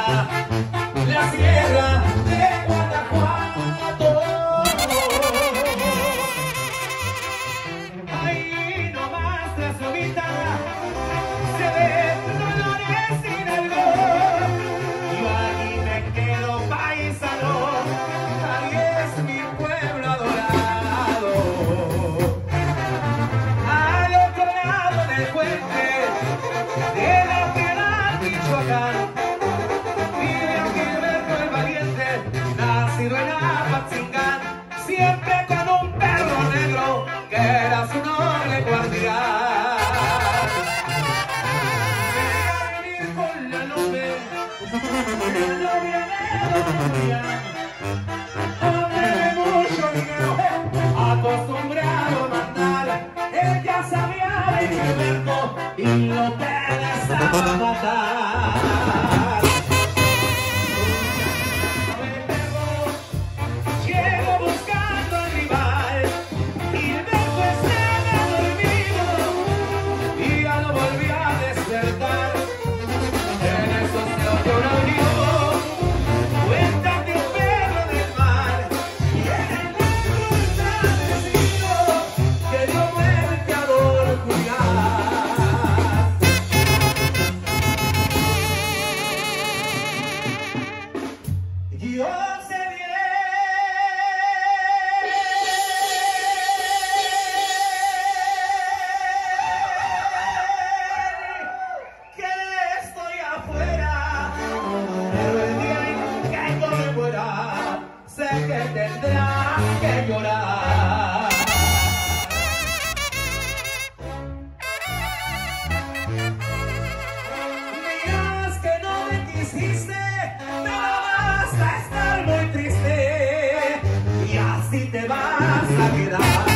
la sierra de Guanajuato. Ahí nomás la su guitarra se ven dolores sin algo. Yo aquí me quedo paisano, ahí es mi pueblo adorado. Al otro lado del puente de la Piedad, Michoacán, vive Gilberto el Valiente, nacido en Apatzingán, siempre con un perro negro que era su noble guardián. Se venir con la nube, la novia de Don Julián, hombre de mucho dinero, acostumbrado a mandar. Ella sabía de Gilberto y lo que deseaba matar. Llego buscando al rival, Gilberto estaba dormido y ya lo volví a despertar. En eso se oyó un aullido, cuenta de un perro del mar, y en el negro establecido que dio muerte a Don Julián. Yo sé bien que estoy afuera, pero el día en que yo me muera, sé que tendrás que llorar. Dirás que no me quisiste, no vas a estar muy triste y así te vas a quedar.